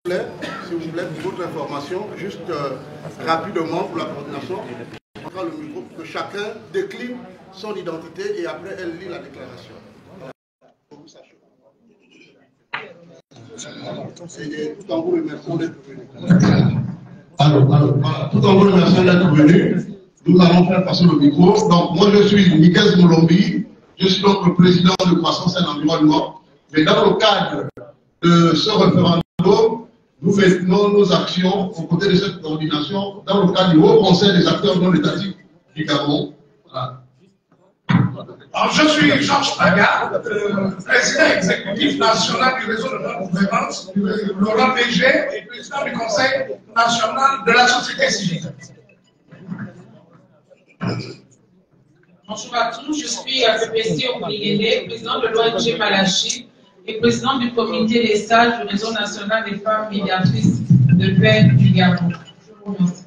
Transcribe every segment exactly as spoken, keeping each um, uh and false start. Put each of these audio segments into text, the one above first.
S'il vous plaît, pour votre information, juste euh, rapidement pour la coordination, on prend le micro pour que chacun décline son identité et après elle lit la déclaration. Pour que vous sachiez. Et tout en vous remerciant d'être venu. Alors, alors, voilà. Tout en vous remerciant d'être venu, nous allons faire passer le micro. Donc, moi je suis Miguel Moulombi, je suis donc le président de Croissance et l'Environnement. Mais dans le cadre de ce référendum, nous maintenons nos actions aux côtés de cette coordination dans le cadre du Haut Conseil des acteurs non étatiques du Gabon. Voilà. Alors, je suis Georges Paga, euh, président exécutif national du réseau de non-gouvernance, Laurent B G, et président du Conseil national de la société civile. Bonjour à tous, je suis Apépessi Okoyele, président de l'O N G Malachi et président du comité des sages du réseau national des femmes médiatrices de paix du Gabon. Je vous remercie.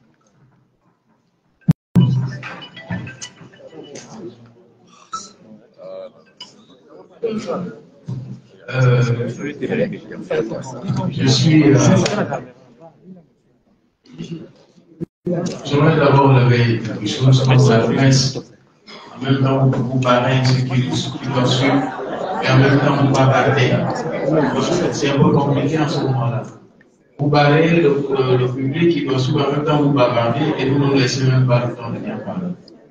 Euh, je suis. Euh, J'aimerais d'abord lever quelque chose comme la presse. En même temps, vous parlez ce qui doit suivre et en même temps, vous bavarder. C'est un peu compliqué en ce moment-là. Vous parlez le, le, le public qui doit suivre en même temps, vous bavardez et vous ne laissez même pas le temps de bien parler.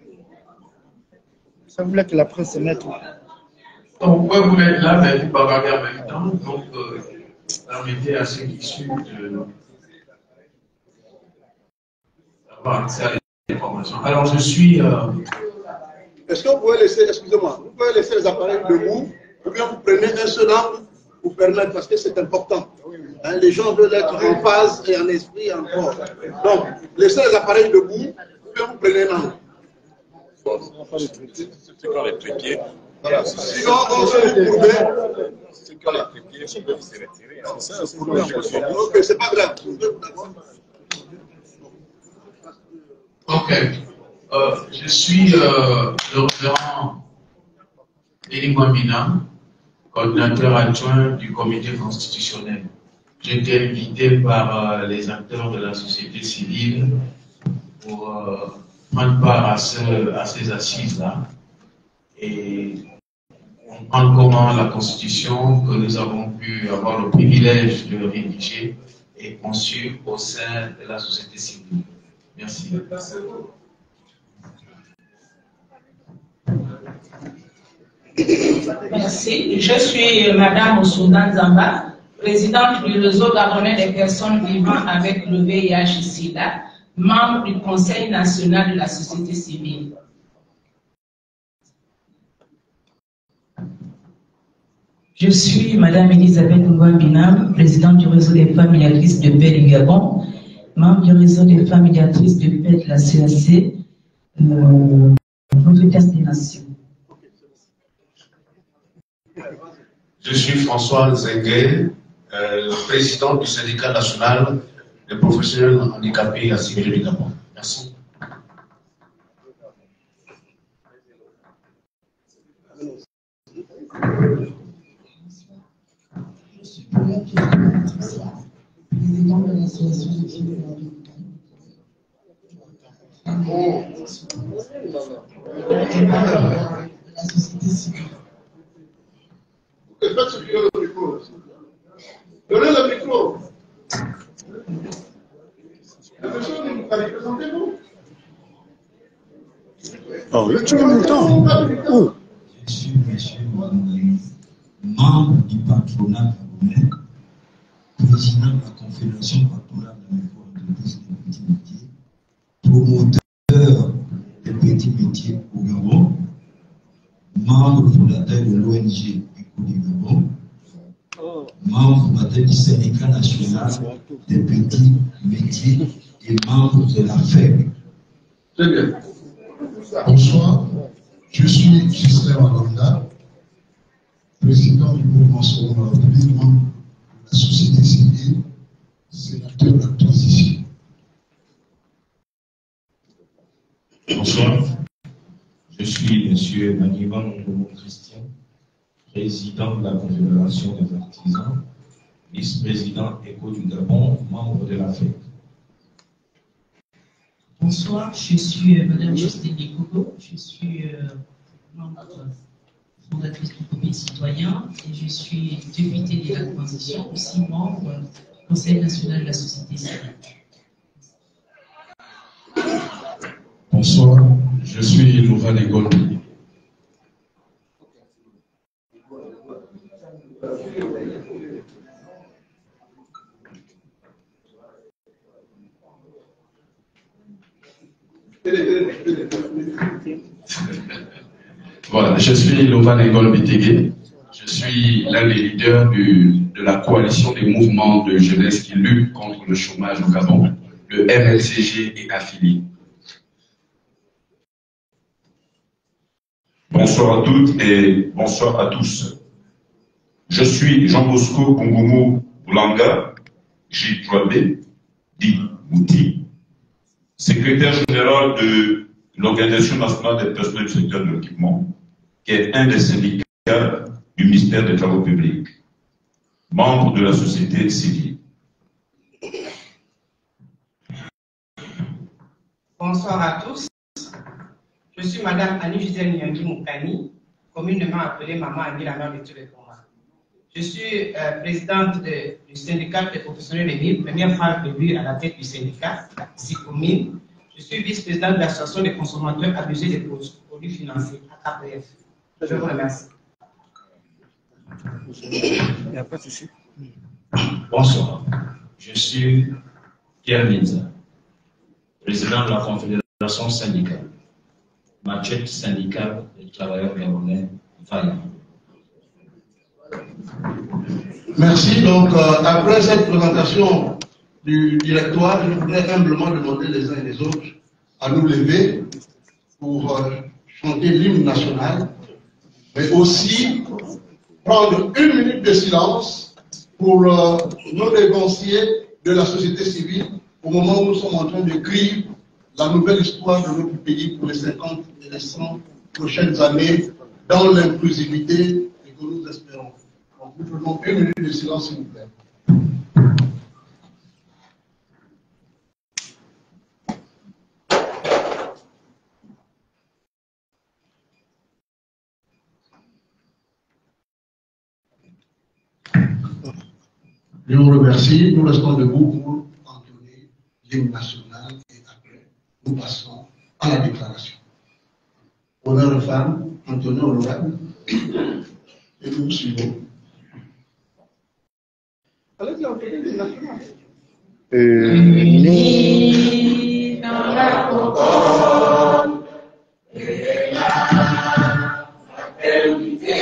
Ça voulait que la presse se mette. Donc, vous pouvez vous mettre là, mais vous bavardez en même temps. Donc, euh, permettez à ceux qui suivent de d'avoir accès à l'information. Alors, je suis. Euh... Est-ce que vous pouvez laisser, excusez-moi, vous pouvez laisser les appareils debout, ou bien vous prenez un seul angle pour permettre, parce que c'est important. Hein, les gens veulent être en phase et en esprit encore. Donc, laissez les appareils debout, ou bien vous prenez un angle. C'est quand les trépieds. Voilà. Sinon, on se dit courber. C'est quand les trépieds peuvent se retirer. Ok, c'est pas grave. Ok. Euh, je suis euh, le référent Elie Mwambina, coordinateur adjoint du comité constitutionnel. J'ai été invité par euh, les acteurs de la société civile pour euh, prendre part à, ce, à ces assises-là et comprendre comment la Constitution que nous avons pu avoir le privilège de rédiger est conçue au sein de la société civile. Merci. Merci. Je suis Madame Osuna Zamba, présidente du réseau gabonais des personnes vivant avec le V I H SIDA, membre du Conseil national de la société civile. Je suis Madame Elisabeth Mwambina, présidente du réseau des femmes médiatrices de paix du Gabon, membre du réseau des femmes médiatrices de paix de la C A C, euh, Nouvelle des Nations. Je suis François Zengue, euh, président du syndicat national des professionnels handicapés et assimilés du Gabon. Merci. Je suis Paulette Patricia, présidente de l'association des filles de la vie. La société civile. Faites souffler le micro. Donnez le micro. Présentez-vous. Oh, là, tu me le temps. Oh. Je suis monsieur Mouamouni, membre du patronat gabonais, président de la Confédération patronale de la micro-entreprise des petits métiers, promoteur des petits métiers au Gabon, membre fondateur de l'O N G Eco du Gabon, membre fondateur du syndicat national des petits métiers et membre de la F E B. Très bien. Bonsoir, je suis Gislain Malanda, président du mouvement Selon la République, membre de la société civile, sénateur de la transition. Bonsoir, je suis M. Manivan Christian, président de la Confédération des artisans vice-président ECHO du Gabon, membre de la F E C. Bonsoir, je suis euh, Madame Justine Dikogo, je suis euh, membre fondatrice du Comité citoyen et je suis députée de la transition, aussi membre du Conseil national de la société civile. Bonsoir, je suis Louvain Golbi. Voilà, je suis Lovan Engol Bitégué. Je suis l'un des leaders du, de la coalition des mouvements de jeunesse qui luttent contre le chômage au Gabon, le M L C G et affiliés. Bonsoir à toutes et bonsoir à tous. Je suis Jean Bosco Kongomo Boulanga, J. Joabé, dit Mouti, secrétaire général de l'Organisation nationale des personnels du secteur de l'équipement, qui est un des syndicats du ministère des Travaux publics, membre de la société civile. Bonsoir à tous. Je suis Madame Annie-Gisèle Nyangi Moukani, communément appelée Maman Annie, la mère de tous les combats. Je suis euh, présidente de, du syndicat des professionnels de ville, première femme élue à la tête du syndicat, ici commune. Je suis vice-présidente de l'association des consommateurs abusés des produits financiers, A K P F. Je vous remercie. Bonsoir, je suis Pierre Minza, président de la Confédération syndicale, machette syndicale des travailleurs gabonais vaillants. Merci. Donc, euh, après cette présentation du directoire, je voudrais humblement demander les uns et les autres à nous lever pour euh, chanter l'hymne national, mais aussi prendre une minute de silence pour euh, nos dévanciers de la société civile au moment où nous sommes en train d'écrire la nouvelle histoire de notre pays pour les cinquante et les cent prochaines années dans l'inclusivité que nous espérons. Donc, nous prenons une minute de silence, s'il vous plaît. Je vous remercie. Nous restons debout pour entonner l'hymne national et après, nous passons à la déclaration. Honneur aux femmes, Anthony honorable, et nous suivons. Allez-y, entonner l'hymne national. Unis dans la concorde et la fraternité.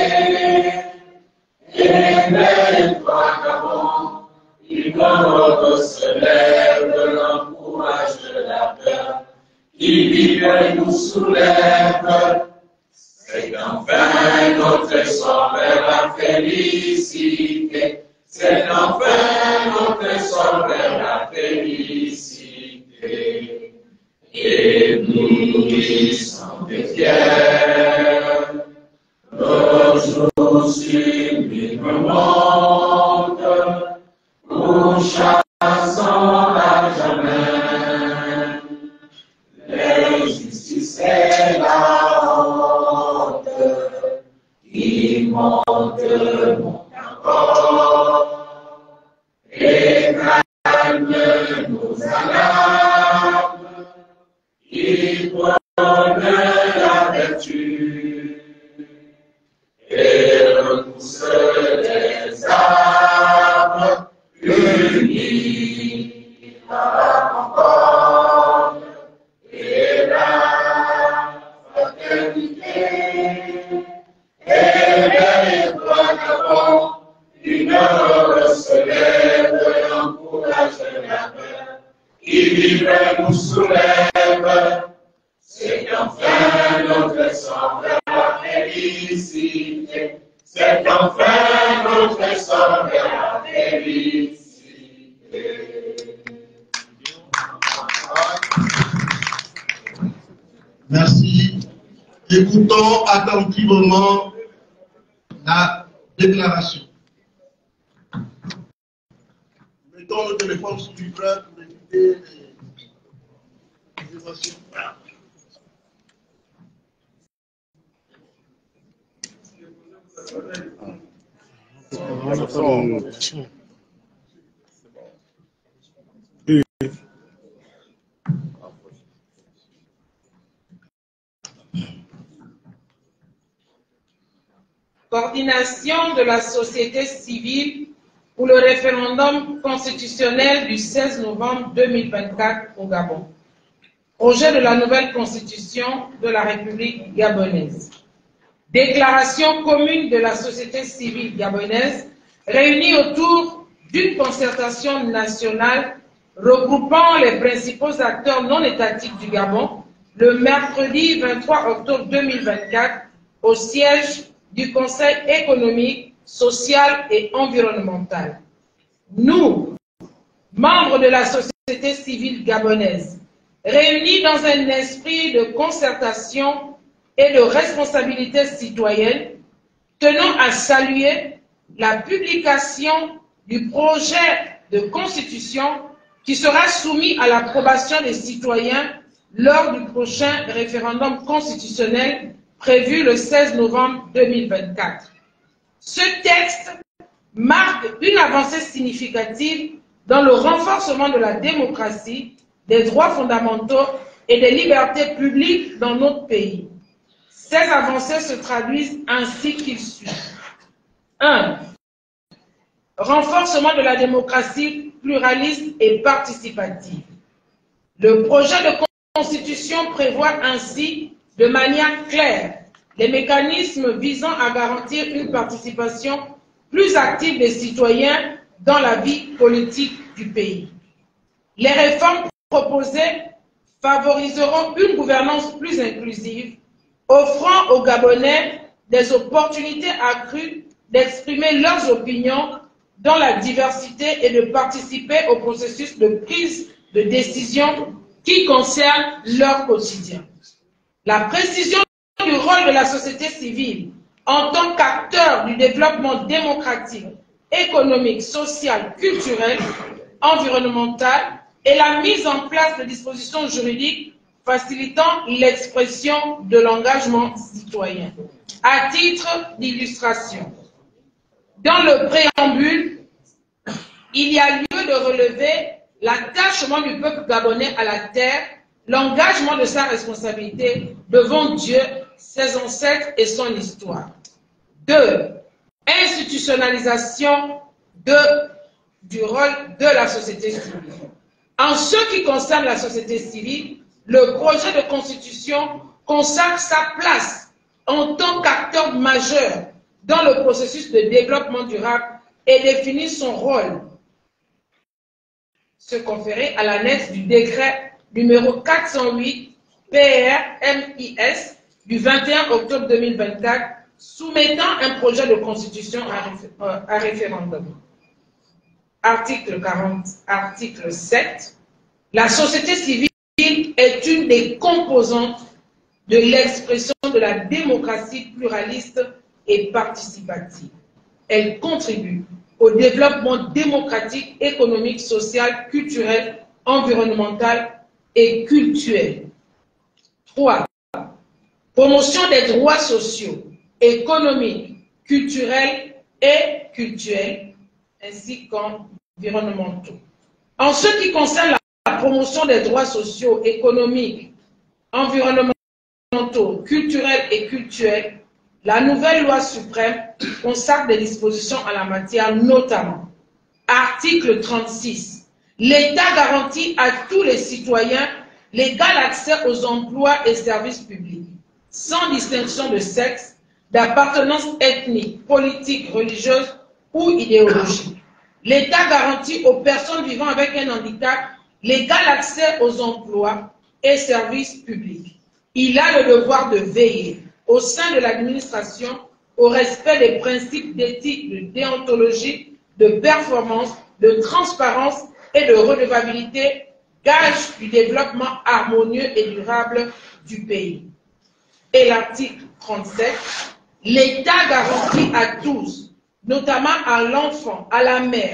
Élève-toi, Gabon, l'ignorant se lève, l'encourage de la peur, qui vive nous soulève. C'est enfin notre essor vers la félicité. C'est enfin notre essor vers la félicité. Et nous y sommes fiers. Nos jours sublimes montent, nous chassons à jamais l'injustice et la honte qui montent, montent encore et calment nos alarmes, qui prônent la vertu et repousse les armes unis à la concorde et la fraternité. Élève-toi, Gabon, l'honneur se lève, l'encourage de la paix, qui vive nous soulève. C'est enfin notre sang vers la félicité. C'est enfin notre sang vers la félicité. Merci. Écoutons attentivement la déclaration. mettons le téléphone sous vibreur pour éviter les émotions. Coordination de la société civile pour le référendum constitutionnel du seize novembre deux mille vingt-quatre au Gabon. Projet de la nouvelle constitution de la République gabonaise. Déclaration commune de la société civile gabonaise réunie autour d'une concertation nationale regroupant les principaux acteurs non étatiques du Gabon le mercredi vingt-trois octobre deux mille vingt-quatre au siège du Conseil économique, social et environnemental. Nous, membres de la société civile gabonaise, réunis dans un esprit de concertation et de responsabilité citoyenne, tenons à saluer la publication du projet de constitution qui sera soumis à l'approbation des citoyens lors du prochain référendum constitutionnel prévu le seize novembre deux mille vingt-quatre. Ce texte marque une avancée significative dans le renforcement de la démocratie, des droits fondamentaux et des libertés publiques dans notre pays. Ces avancées se traduisent ainsi qu'il suit. un. Renforcement de la démocratie pluraliste et participative. Le projet de constitution prévoit ainsi de manière claire les mécanismes visant à garantir une participation plus active des citoyens dans la vie politique du pays. Les réformes proposées favoriseront une gouvernance plus inclusive, offrant aux Gabonais des opportunités accrues d'exprimer leurs opinions dans la diversité et de participer au processus de prise de décision qui concerne leur quotidien. La précision du rôle de la société civile en tant qu'acteur du développement démocratique, économique, social, culturel, environnemental et la mise en place de dispositions juridiques facilitant l'expression de l'engagement citoyen. À titre d'illustration, dans le préambule, il y a lieu de relever l'attachement du peuple gabonais à la terre, l'engagement de sa responsabilité devant Dieu, ses ancêtres et son histoire. deux. Institutionnalisation de, du rôle de la société civile. En ce qui concerne la société civile, le projet de constitution consacre sa place en tant qu'acteur majeur dans le processus de développement durable et définit son rôle, se conférer à l'annexe du décret numéro quatre cent huit P R M I S du vingt et un octobre deux mille vingt-quatre soumettant un projet de constitution à, réfé à référendum. Article quarante, article sept. La société civile est une des composantes de l'expression de la démocratie pluraliste et participative. Elle contribue au développement démocratique, économique, social, culturel, environnemental et culturel. trois. Promotion des droits sociaux, économiques, culturels et culturels, ainsi qu'environnementaux. En ce qui concerne la promotion des droits sociaux, économiques, environnementaux, culturels et culturels, la nouvelle loi suprême consacre des dispositions en la matière, notamment article trente-six. L'État garantit à tous les citoyens l'égal accès aux emplois et services publics, sans distinction de sexe, d'appartenance ethnique, politique, religieuse ou idéologique. L'État garantit aux personnes vivant avec un handicap l'égal accès aux emplois et services publics. Il a le devoir de veiller au sein de l'administration au respect des principes d'éthique, de déontologie, de performance, de transparence et de redevabilité, gage du développement harmonieux et durable du pays. Et l'article trente-sept, l'État garantit à tous, notamment à l'enfant, à la mère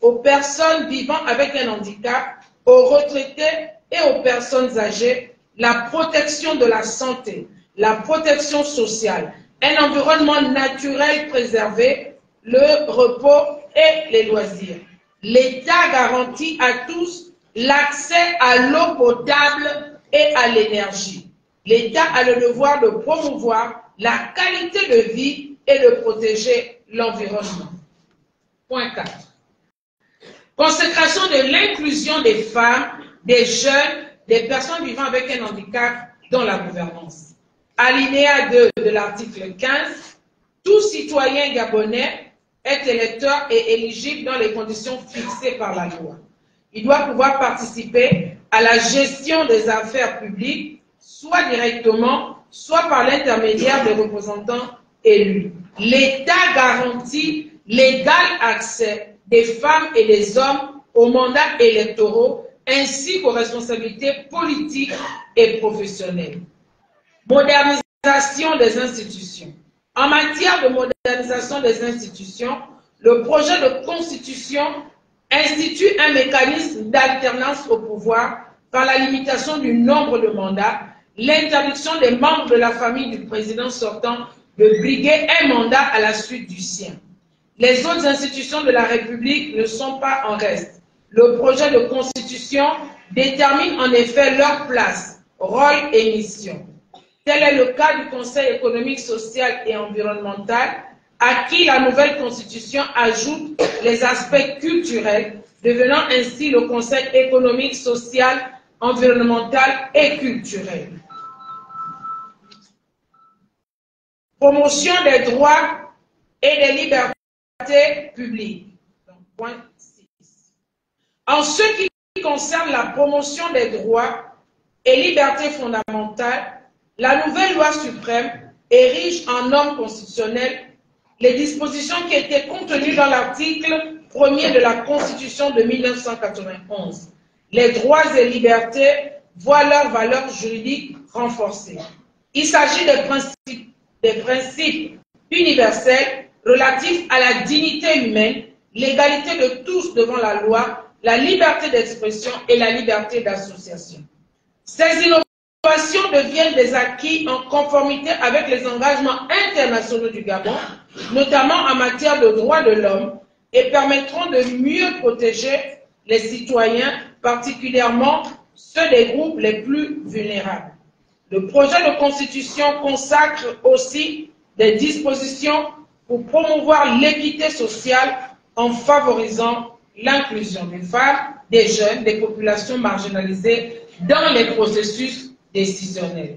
aux personnes vivant avec un handicap, aux retraités et aux personnes âgées, la protection de la santé, la protection sociale, un environnement naturel préservé, le repos et les loisirs. L'État garantit à tous l'accès à l'eau potable et à l'énergie. L'État a le devoir de promouvoir la qualité de vie et de protéger l'environnement. Point quatre. Consécration de l'inclusion des femmes, des jeunes, des personnes vivant avec un handicap dans la gouvernance. Alinéa deux de l'article quinze, tout citoyen gabonais est électeur et éligible dans les conditions fixées par la loi. Il doit pouvoir participer à la gestion des affaires publiques, soit directement, soit par l'intermédiaire des représentants élus. L'État garantit l'égal accès des femmes et des hommes aux mandats électoraux ainsi qu'aux responsabilités politiques et professionnelles. Modernisation des institutions. En matière de modernisation des institutions, le projet de constitution institue un mécanisme d'alternance au pouvoir par la limitation du nombre de mandats, l'interdiction des membres de la famille du président sortant de briguer un mandat à la suite du sien. Les autres institutions de la République ne sont pas en reste. Le projet de constitution détermine en effet leur place, rôle et mission. Tel est le cas du Conseil économique, social et environnemental, à qui la nouvelle constitution ajoute les aspects culturels, devenant ainsi le Conseil économique, social, environnemental et culturel. Promotion des droits et des libertés publiques. Donc, point six. En ce qui concerne la promotion des droits et libertés fondamentales, la nouvelle loi suprême érige en norme constitutionnelle les dispositions qui étaient contenues dans l'article premier de la Constitution de mille neuf cent quatre-vingt-onze. Les droits et libertés voient leur valeur juridique renforcée. Il s'agit des principes, des principes universels relatifs à la dignité humaine, l'égalité de tous devant la loi, la liberté d'expression et la liberté d'association. Ces innovations deviennent des acquis en conformité avec les engagements internationaux du Gabon, notamment en matière de droits de l'homme, et permettront de mieux protéger les citoyens, particulièrement ceux des groupes les plus vulnérables. Le projet de constitution consacre aussi des dispositions pour promouvoir l'équité sociale en favorisant l'inclusion des femmes, des jeunes, des populations marginalisées dans les processus décisionnels.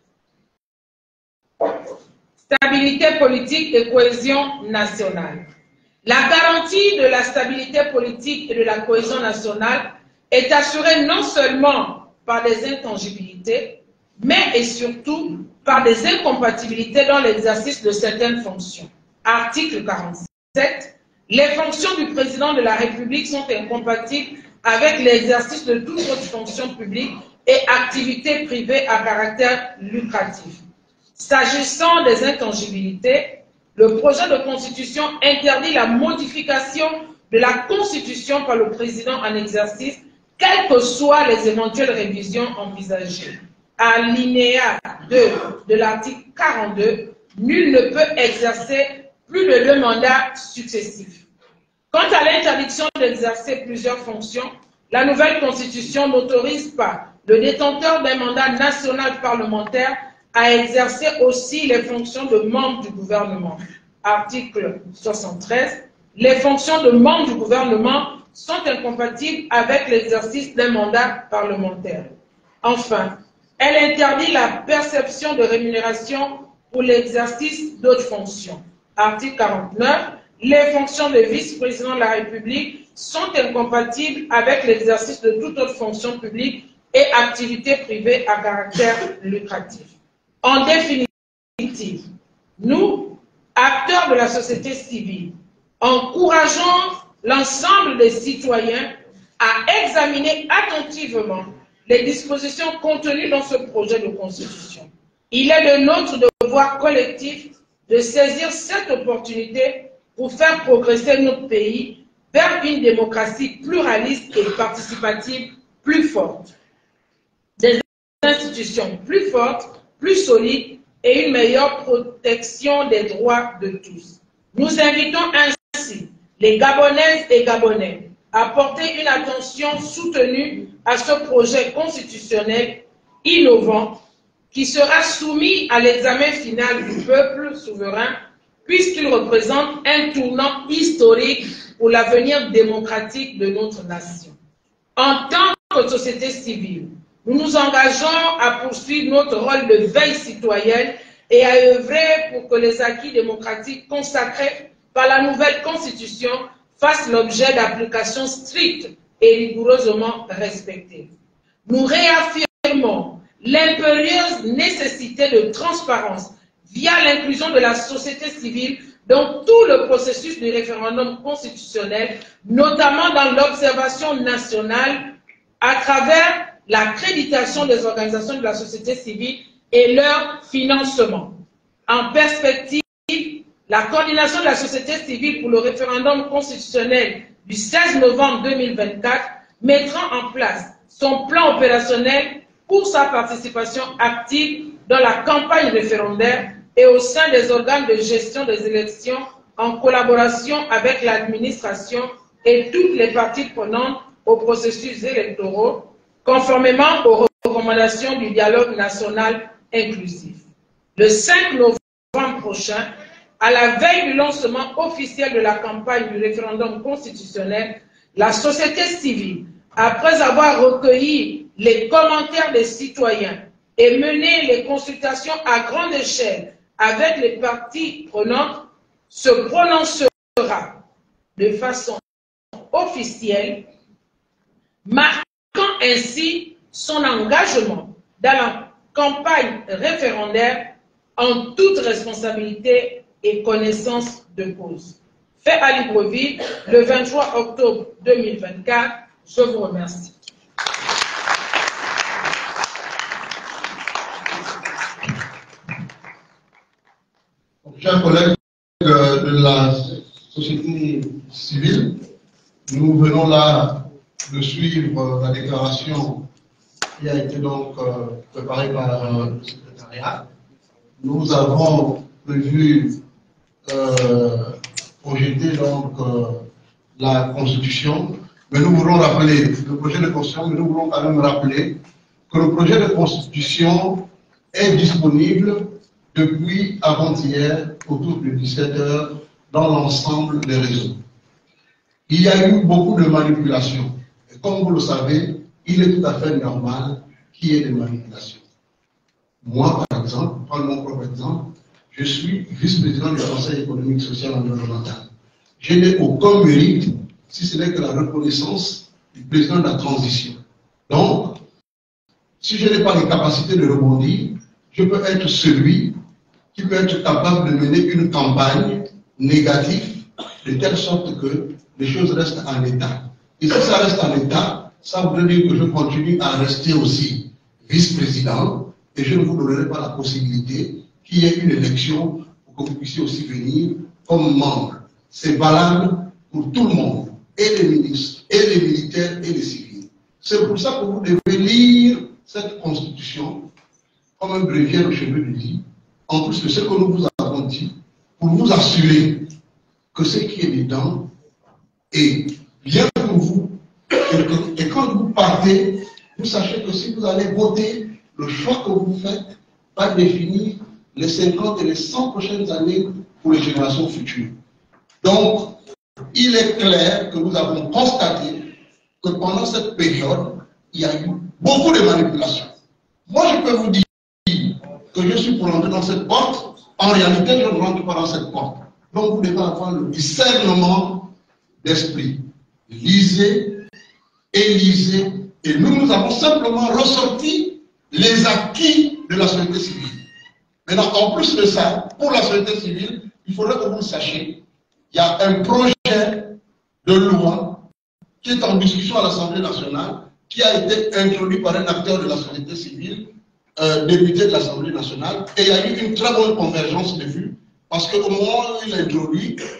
Stabilité politique et cohésion nationale. La garantie de la stabilité politique et de la cohésion nationale est assurée non seulement par des intangibilités, mais et surtout par des incompatibilités dans l'exercice de certaines fonctions. Article quarante-sept. Les fonctions du président de la République sont incompatibles avec l'exercice de toute autre fonction publique et activité privée à caractère lucratif. S'agissant des intangibilités, le projet de constitution interdit la modification de la constitution par le président en exercice, quelles que soient les éventuelles révisions envisagées. Alinéa deux de l'article quarante-deux, nul ne peut exercer plus de deux mandats successifs. Quant à l'interdiction d'exercer plusieurs fonctions, la nouvelle constitution n'autorise pas le détenteur d'un mandat national parlementaire à exercer aussi les fonctions de membre du gouvernement. Article soixante-treize. Les fonctions de membre du gouvernement sont incompatibles avec l'exercice d'un mandat parlementaire. Enfin, elle interdit la perception de rémunération pour l'exercice d'autres fonctions. Article quarante-neuf. Les fonctions de vice-président de la République sont incompatibles avec l'exercice de toute autre fonction publique et activité privée à caractère lucratif. En définitive, nous, acteurs de la société civile, encourageons l'ensemble des citoyens à examiner attentivement les dispositions contenues dans ce projet de constitution. Il est de notre devoir collectif de saisir cette opportunité pour faire progresser notre pays vers une démocratie pluraliste et participative plus forte, des institutions plus fortes, plus solides et une meilleure protection des droits de tous. Nous invitons ainsi les Gabonaises et Gabonais à porter une attention soutenue à ce projet constitutionnel innovant qui sera soumis à l'examen final du peuple souverain puisqu'il représente un tournant historique pour l'avenir démocratique de notre nation. En tant que société civile, nous nous engageons à poursuivre notre rôle de veille citoyenne et à œuvrer pour que les acquis démocratiques consacrés par la nouvelle Constitution fassent l'objet d'applications strictes et rigoureusement respectées. Nous réaffirmons l'impérieuse nécessité de transparence via l'inclusion de la société civile dans tout le processus du référendum constitutionnel, notamment dans l'observation nationale à travers l'accréditation des organisations de la société civile et leur financement. En perspective, la coordination de la société civile pour le référendum constitutionnel du seize novembre deux mille vingt-quatre mettra en place son plan opérationnel pour sa participation active dans la campagne référendaire et au sein des organes de gestion des élections en collaboration avec l'administration et toutes les parties prenantes aux processus électoraux, conformément aux recommandations du dialogue national inclusif. Le cinq novembre prochain, à la veille du lancement officiel de la campagne du référendum constitutionnel, la société civile, après avoir recueilli les commentaires des citoyens et mené les consultations à grande échelle avec les parties prenantes, se prononcera de façon officielle, marquant ainsi son engagement dans la campagne référendaire en toute responsabilité et connaissance de cause. Fait à Libreville, le vingt-trois octobre deux mille vingt-quatre. Je vous remercie. Chers collègues de la société civile, nous venons là de suivre la déclaration qui a été donc préparée par le secrétariat. Nous avons prévu euh, projeter donc euh, la Constitution, mais nous voulons rappeler le projet de Constitution, mais nous voulons quand même rappeler que le projet de Constitution est disponible depuis avant-hier autour de dix-sept heures dans l'ensemble des réseaux. Il y a eu beaucoup de manipulations. Et comme vous le savez, il est tout à fait normal qu'il y ait des manipulations. Moi, par exemple, prendre mon propre exemple, je suis vice-président du Conseil économique, social et environnemental. Je n'ai aucun mérite, si ce n'est que la reconnaissance du président de la transition. Donc, si je n'ai pas les capacités de rebondir, je peux être celui qui peut être capable de mener une campagne négative de telle sorte que les choses restent en état. Et si ça reste en état, ça voudrait dire que je continue à rester aussi vice-président et je ne vous donnerai pas la possibilité qu'il y ait une élection pour que vous puissiez aussi venir comme membre. C'est valable pour tout le monde, et les ministres, et les militaires, et les civils. C'est pour ça que vous devez lire cette constitution comme un bréviaire au cheveu de lit, en plus de ce que nous vous avons dit, pour vous assurer que ce qui est dedans est bien pour vous, et, que, et quand vous partez, vous sachez que si vous allez voter, le choix que vous faites va définir les cinquante et les cent prochaines années pour les générations futures. Donc, il est clair que nous avons constaté que pendant cette période, il y a eu beaucoup de manipulations. Moi, je peux vous dire que je suis pour rentrer dans cette porte. En réalité, je ne rentre pas dans cette porte. Donc, vous devez avoir le discernement d'esprit. Lisez et lisez. Et nous, nous avons simplement ressorti les acquis de la société civile. Maintenant, en plus de ça, pour la société civile, il faudrait que vous le sachiez. Il y a un projet de loi qui est en discussion à l'Assemblée nationale, qui a été introduit par un acteur de la société civile, euh, député de l'Assemblée nationale, et il y a eu une très bonne convergence de vues, parce qu'au moment où il est introduit,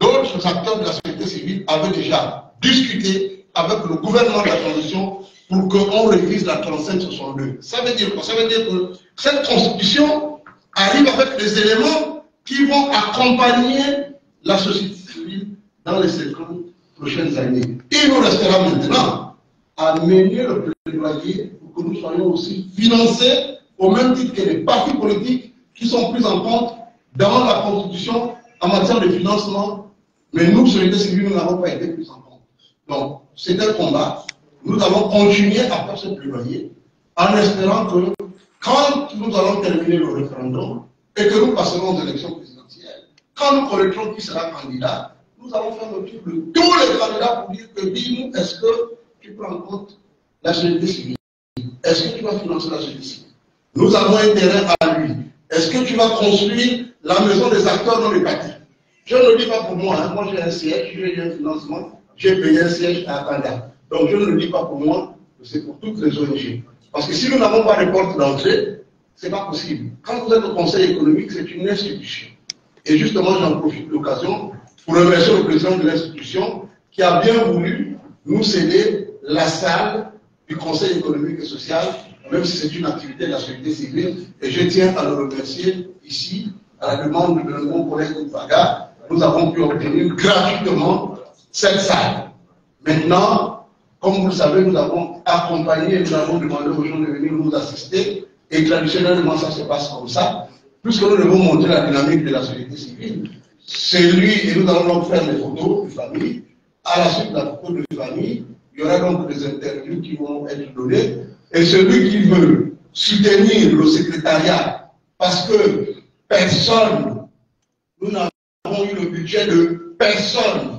d'autres acteurs de la société civile avaient déjà discuté avec le gouvernement de la transition pour qu'on révise la trente-cinq soixante-deux. Ça veut dire quoi? Ça veut dire que cette constitution arrive avec des éléments qui vont accompagner la société civile dans les cinquante prochaines années. Il nous restera maintenant à mener le plaidoyer pour que nous soyons aussi financés au même titre que les partis politiques qui sont pris en compte dans la Constitution en matière de financement. Mais nous, société civile, nous n'avons pas été pris en compte. Donc, c'est un combat. Nous allons continuer à faire ce plaidoyer en espérant que quand nous allons terminer le référendum et que nous passerons aux élections présidentielles, quand nous connaîtrons qui sera candidat, nous allons faire le tour de tous les candidats pour dire que dis-nous, est-ce que tu prends en compte la société civile? Est-ce que tu vas financer la société civile? Nous avons intérêt à lui. Est-ce que tu vas construire la maison des acteurs non étatiques? Je ne le dis pas pour moi. Hein. Moi, j'ai un siège, j'ai un financement, j'ai payé un siège à Kanda. Donc, je ne le dis pas pour moi, c'est pour toutes les O N G. Parce que si nous n'avons pas de porte d'entrée, ce n'est pas possible. Quand vous êtes au Conseil économique, c'est une institution. Et justement, j'en profite de l'occasion pour remercier le président de l'institution qui a bien voulu nous céder la salle du Conseil économique et social, même si c'est une activité de la société civile. Et je tiens à le remercier ici, à la demande de mon collègue Oupaga. Nous avons pu obtenir gratuitement cette salle. Maintenant, comme vous le savez, nous avons accompagné, nous avons demandé aux gens de venir nous assister. Et traditionnellement, ça se passe comme ça. Puisque nous devons montrer la dynamique de la société civile, c'est lui, et nous allons donc faire des photos de famille. À la suite de la photo de famille, il y aura donc des interviews qui vont être données. Et celui qui veut soutenir le secrétariat, parce que personne, nous n'avons eu le budget de personne.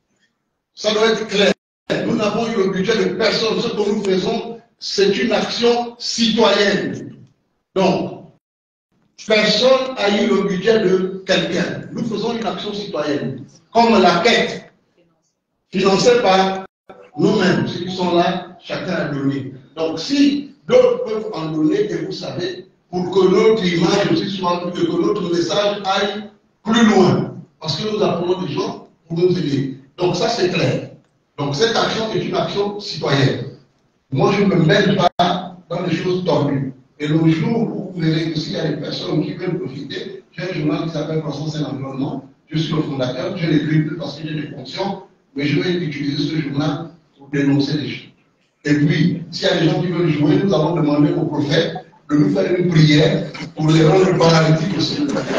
Ça doit être clair. Nous n'avons eu le budget de personne. Ce que nous faisons, c'est une action citoyenne. Donc, personne n'a eu le budget de quelqu'un. Nous faisons une action citoyenne. Comme la quête, financée par nous-mêmes, ceux qui sont là, chacun a donné. Donc, si d'autres peuvent en donner, et vous savez, pour que notre image aussi soit, que notre message aille plus loin. Parce que nous appelons des gens pour nous aider. Donc, ça, c'est clair. Donc, cette action est une action citoyenne. Moi, je ne me mêle pas dans des choses tordues. Et le jour où vous verrez que s'il y a des personnes qui veulent profiter, j'ai un journal qui s'appelle Croissance et Environnement. Je suis le fondateur, je l'écris plus parce que j'ai des fonctions, mais je vais utiliser ce journal pour dénoncer les choses. Et puis, s'il y a des gens qui veulent jouer, nous allons demander au prophète de nous faire une prière pour les rendre paralytiques aussi.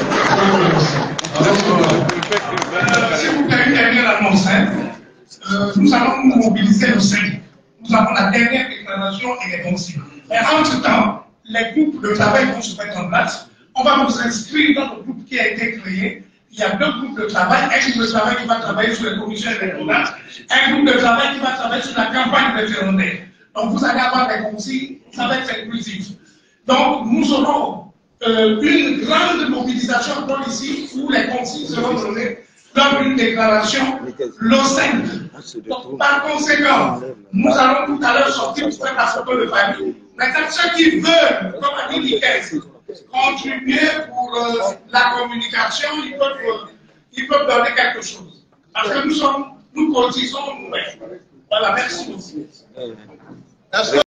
Si vous plaît, une dernière annonce, hein. euh, nous allons nous mobiliser le cinq. Nous avons la dernière déclaration et les consignes. Et entre-temps, les groupes de travail vont se mettre en place. On va vous inscrire dans le groupe qui a été créé. Il y a deux groupes de travail. Un groupe de travail qui va travailler sur les commissions électorales. Un groupe de travail qui va travailler sur la campagne référendaire. Donc vous allez avoir des consignes, ça va être inclusif. Donc nous aurons euh, une grande mobilisation encore ici où les consignes seront données dans une déclaration le cinq. Donc par conséquent, nous allons tout à l'heure sortir pour faire la photo de famille. Maintenant, ceux qui veulent, comme a dit Nicaise, contribuer pour euh, la communication, ils peuvent, euh, ils peuvent donner quelque chose. Parce que nous sommes, nous cotisons nous-mêmes. Voilà, merci beaucoup.